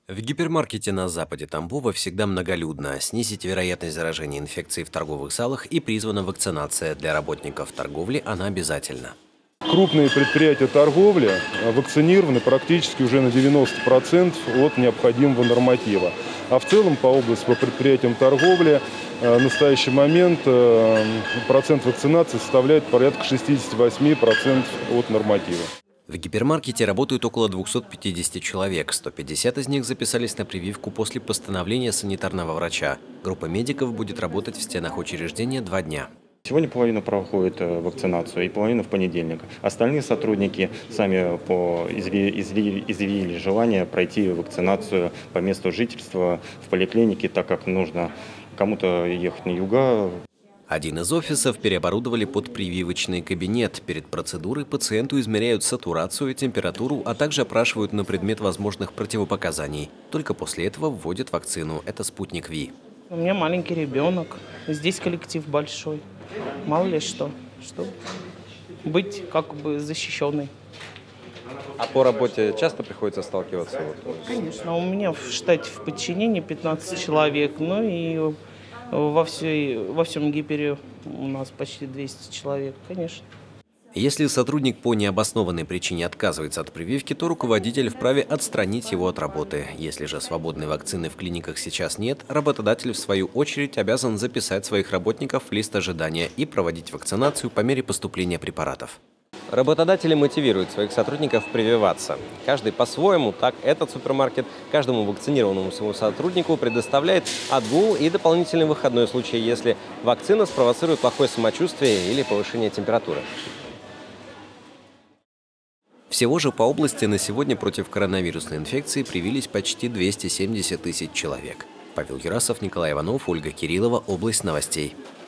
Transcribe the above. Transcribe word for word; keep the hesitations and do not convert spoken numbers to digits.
В гипермаркете на западе Тамбова всегда многолюдно. Снизить вероятность заражения инфекцией в торговых залах и призвана вакцинация. Для работников торговли она обязательна. Крупные предприятия торговли вакцинированы практически уже на девяносто процентов от необходимого норматива. А в целом по области, по предприятиям торговли в настоящий момент процент вакцинации составляет порядка шестидесяти восьми процентов от норматива. В гипермаркете работают около двухсот пятидесяти человек. сто пятьдесят из них записались на прививку после постановления санитарного врача. Группа медиков будет работать в стенах учреждения два дня. Сегодня половина проходит вакцинацию и половина в понедельник. Остальные сотрудники сами по изъявили, изъявили желание пройти вакцинацию по месту жительства в поликлинике, так как нужно кому-то ехать на юга. Один из офисов переоборудовали под прививочный кабинет. Перед процедурой пациенту измеряют сатурацию, температуру, а также опрашивают на предмет возможных противопоказаний. Только после этого вводят вакцину. Это спутник Ви. У меня маленький ребенок. Здесь коллектив большой. Мало ли что, что быть как бы защищенной. А по работе часто приходится сталкиваться? Конечно, у меня в штате в подчинении пятнадцать человек, ну и во, всей, во всем Гипере у нас почти двести человек, конечно. Если сотрудник по необоснованной причине отказывается от прививки, то руководитель вправе отстранить его от работы. Если же свободной вакцины в клиниках сейчас нет, работодатель в свою очередь обязан записать своих работников в лист ожидания и проводить вакцинацию по мере поступления препаратов. Работодатели мотивируют своих сотрудников прививаться. Каждый по-своему, так этот супермаркет каждому вакцинированному своему сотруднику предоставляет отгул и дополнительный выходной в случае, если вакцина спровоцирует плохое самочувствие или повышение температуры. Всего же по области на сегодня против коронавирусной инфекции привились почти двести семьдесят тысяч человек. Павел Юрасов, Николай Иванов, Ольга Кириллова. Область новостей.